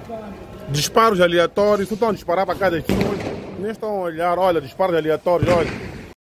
Disparos aleatórios, só estão a disparar para cada pessoa. Nem estão a olhar, olha, disparos aleatórios, olha.